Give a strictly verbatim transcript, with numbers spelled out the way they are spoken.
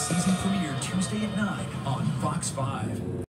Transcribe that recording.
Season premiere Tuesday at nine on Fox five.